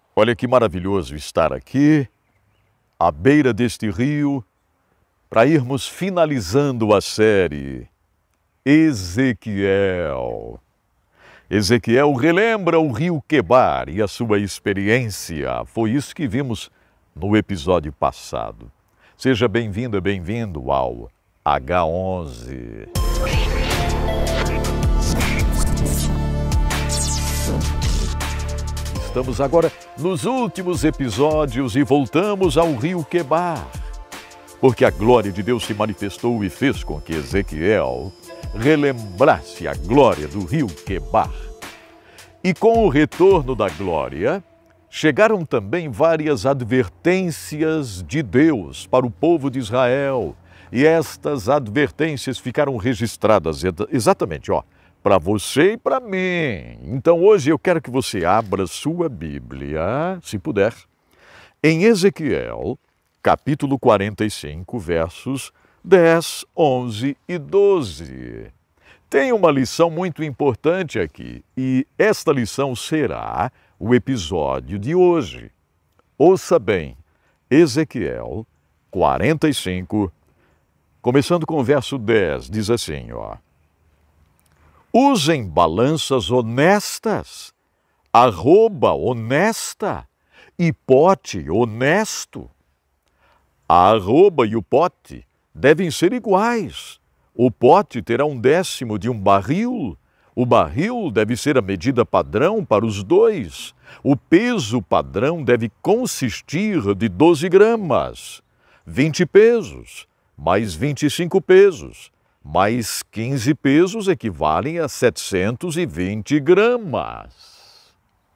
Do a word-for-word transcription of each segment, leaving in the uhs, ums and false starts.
Olha que maravilhoso estar aqui, à beira deste rio, para irmos finalizando a série Ezequiel. Ezequiel relembra o rio Quebar e a sua experiência. Foi isso que vimos no episódio passado. Seja bem-vinda, bem-vindo ao H onze. Estamos agora nos últimos episódios e voltamos ao rio Quebar, porque a glória de Deus se manifestou e fez com que Ezequiel relembrasse a glória do rio Quebar. E com o retorno da glória, chegaram também várias advertências de Deus para o povo de Israel. E estas advertências ficaram registradas exatamente, ó, para você e para mim. Então hoje eu quero que você abra sua Bíblia, se puder, em Ezequiel, capítulo quarenta e cinco, versos dez, onze e doze. Tem uma lição muito importante aqui, e esta lição será o episódio de hoje. Ouça bem, Ezequiel quarenta e cinco, começando com o verso dez, diz assim, ó. Usem balanças honestas, arroba honesta e pote honesto. A arroba e o pote devem ser iguais. O pote terá um décimo de um barril. O barril deve ser a medida padrão para os dois. O peso padrão deve consistir de doze gramas. vinte pesos, mais vinte e cinco pesos, mais quinze pesos equivalem a setecentos e vinte gramas.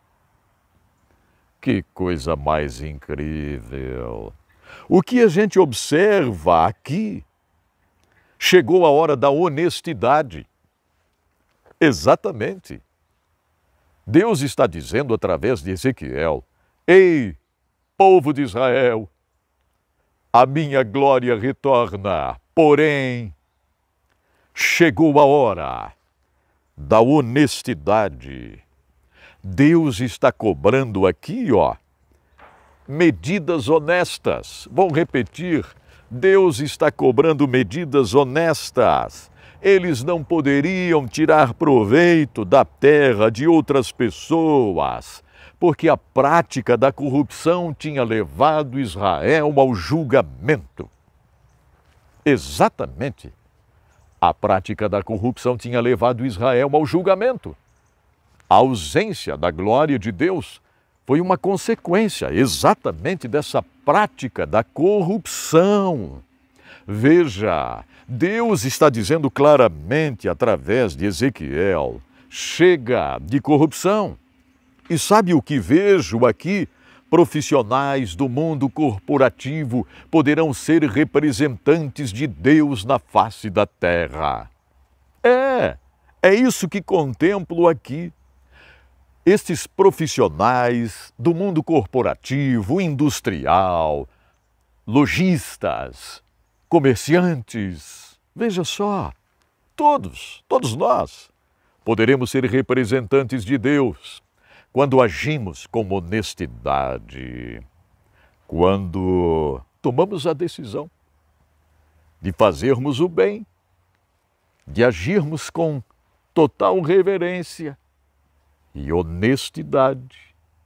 Que coisa mais incrível! O que a gente observa aqui? Chegou a hora da honestidade. Exatamente. Deus está dizendo através de Ezequiel: ei, povo de Israel, a minha glória retorna, porém, chegou a hora da honestidade. Deus está cobrando aqui, ó, medidas honestas. Vou repetir, Deus está cobrando medidas honestas. Eles não poderiam tirar proveito da terra de outras pessoas, porque a prática da corrupção tinha levado Israel ao julgamento. Exatamente. A prática da corrupção tinha levado Israel ao julgamento. A ausência da glória de Deus foi uma consequência exatamente dessa prática da corrupção. Veja, Deus está dizendo claramente através de Ezequiel: chega de corrupção. E sabe o que vejo aqui? Profissionais do mundo corporativo poderão ser representantes de Deus na face da terra. É, é isso que contemplo aqui. Estes profissionais do mundo corporativo, industrial, lojistas, comerciantes, veja só, todos, todos nós, poderemos ser representantes de Deus quando agimos com honestidade, quando tomamos a decisão de fazermos o bem, de agirmos com total reverência e honestidade.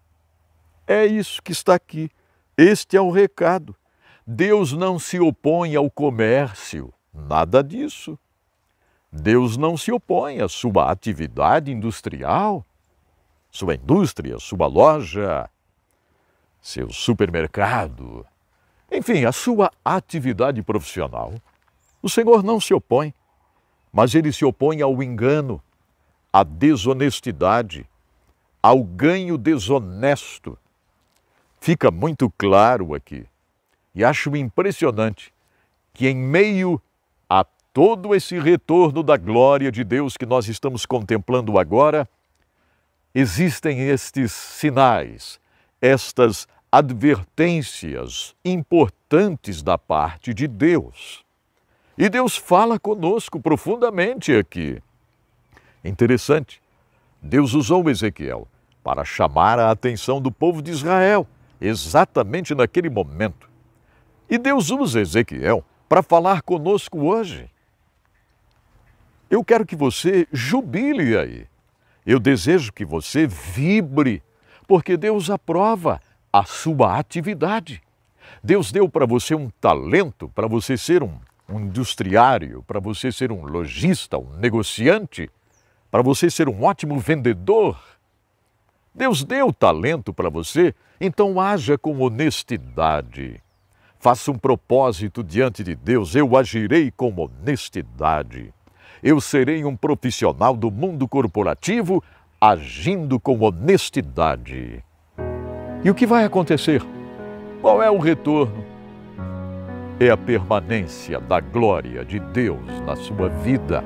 É isso que está aqui. Este é o recado. Deus não se opõe ao comércio, nada disso. Deus não se opõe à sua atividade industrial, sua indústria, sua loja, seu supermercado, enfim, a sua atividade profissional. O Senhor não se opõe, mas Ele se opõe ao engano, à desonestidade, ao ganho desonesto. Fica muito claro aqui. E acho impressionante que em meio a todo esse retorno da glória de Deus que nós estamos contemplando agora, existem estes sinais, estas advertências importantes da parte de Deus. E Deus fala conosco profundamente aqui. Interessante, Deus usou Ezequiel para chamar a atenção do povo de Israel, exatamente naquele momento. E Deus usa Ezequiel para falar conosco hoje. Eu quero que você jubile aí. Eu desejo que você vibre, porque Deus aprova a sua atividade. Deus deu para você um talento, para você ser um, um industriário, para você ser um lojista, um negociante, para você ser um ótimo vendedor. Deus deu talento para você, então haja com honestidade. Faça um propósito diante de Deus, eu agirei com honestidade. Eu serei um profissional do mundo corporativo, agindo com honestidade. E o que vai acontecer? Qual é o retorno? É a permanência da glória de Deus na sua vida.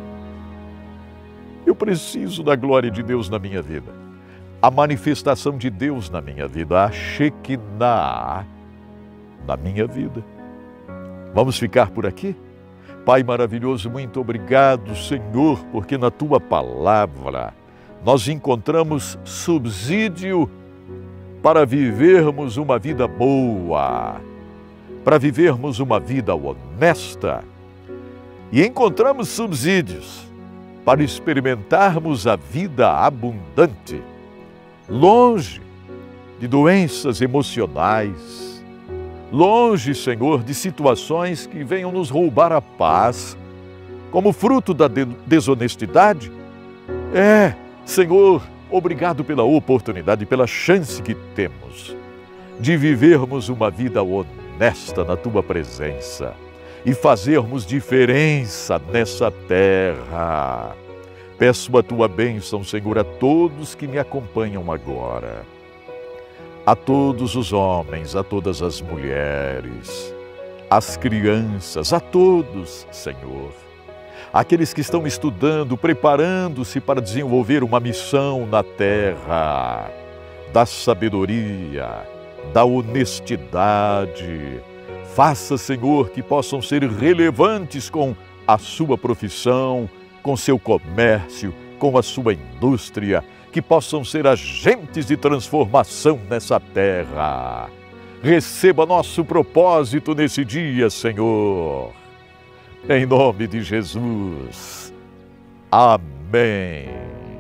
Eu preciso da glória de Deus na minha vida. A manifestação de Deus na minha vida, a Shekinah na minha vida. Vamos ficar por aqui? Pai maravilhoso, muito obrigado, Senhor, porque na Tua palavra nós encontramos subsídio para vivermos uma vida boa, para vivermos uma vida honesta. E encontramos subsídios para experimentarmos a vida abundante, longe de doenças emocionais, longe, Senhor, de situações que venham nos roubar a paz, como fruto da desonestidade. É, Senhor, obrigado pela oportunidade, pela chance que temos de vivermos uma vida honesta na Tua presença e fazermos diferença nessa terra. Peço a Tua bênção, Senhor, a todos que me acompanham agora, a todos os homens, a todas as mulheres, as crianças, a todos, Senhor. Aqueles que estão estudando, preparando-se para desenvolver uma missão na terra, da sabedoria, da honestidade. Faça, Senhor, que possam ser relevantes com a sua profissão, com seu comércio, com a sua indústria, que possam ser agentes de transformação nessa terra. Receba nosso propósito nesse dia, Senhor. Em nome de Jesus. Amém.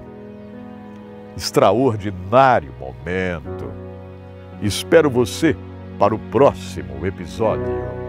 Extraordinário momento. Espero você para o próximo episódio.